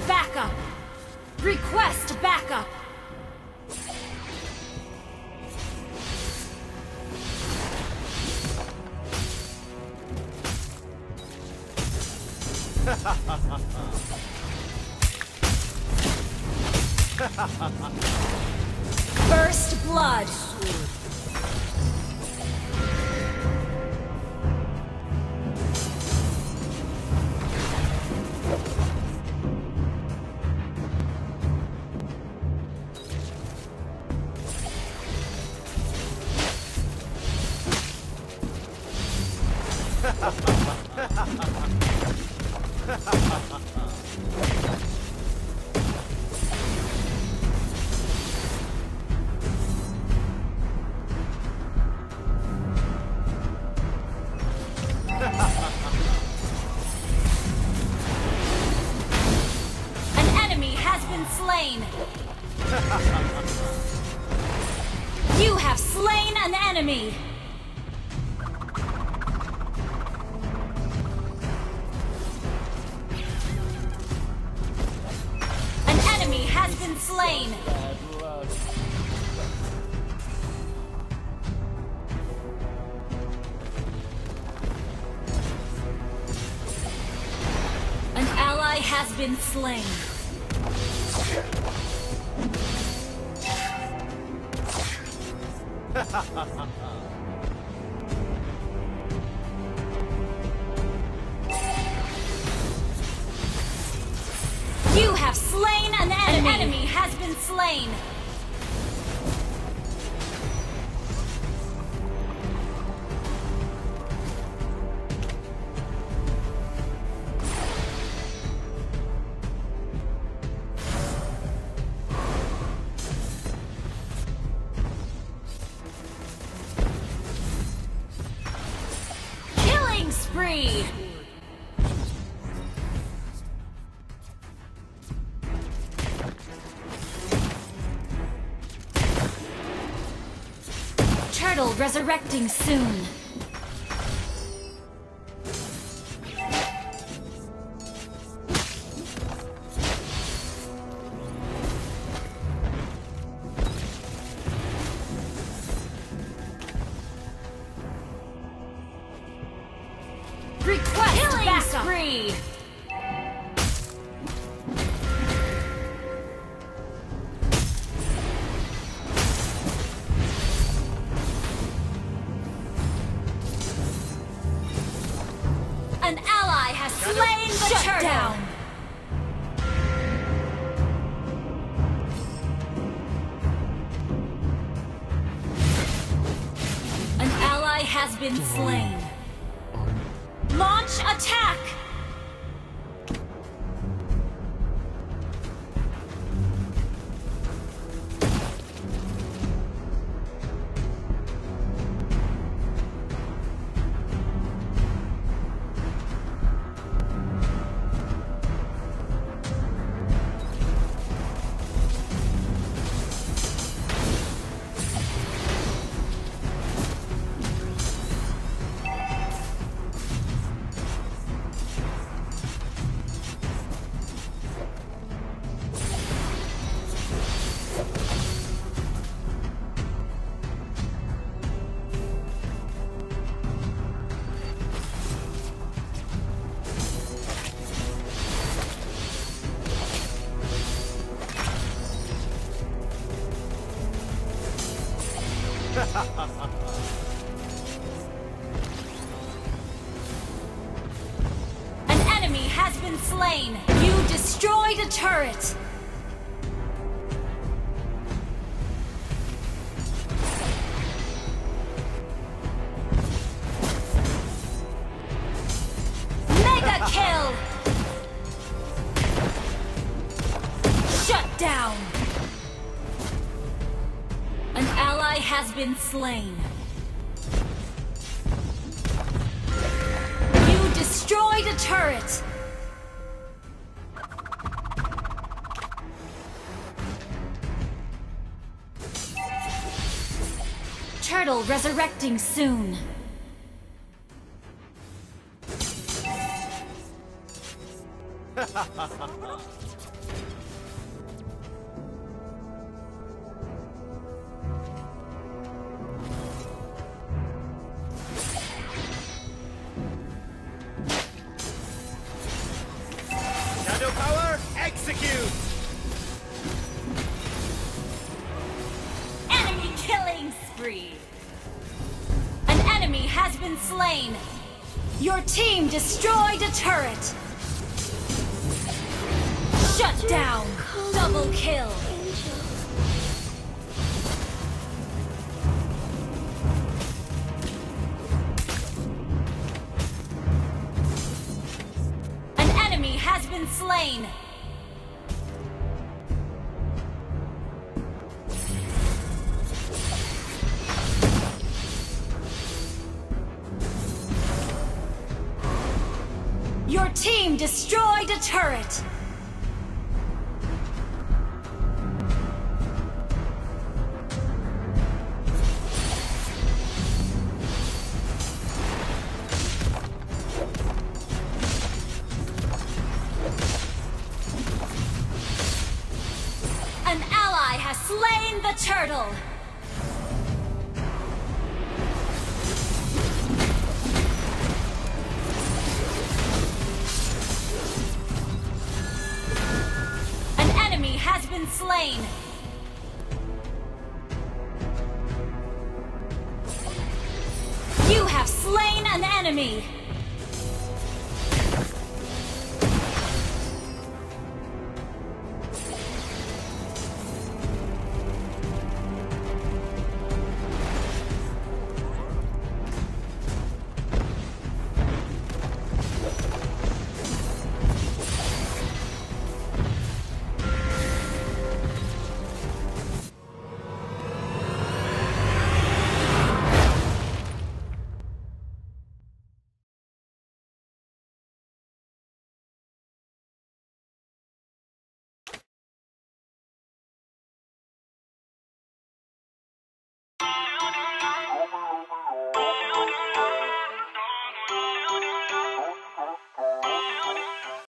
backup! Request backup! First blood! Slain. You have slain an enemy. An enemy has been slain. An ally has been slain. You have slain an enemy. An enemy has been slain. Spree. Turtle resurrecting soon. Request backup. Spree. An ally has slain the turtle. An ally has been slain. Launch attack! An enemy has been slain. You destroyed a turret. Mega kill. Shut down. An ally has been slain. You destroyed a turret. Turtle resurrecting soon. been slain. Your team destroyed a turret. Shut down. Double kill. An enemy has been slain. Your team destroyed a turret! An ally has slain the turtle! Has been slain. You have slain an enemy.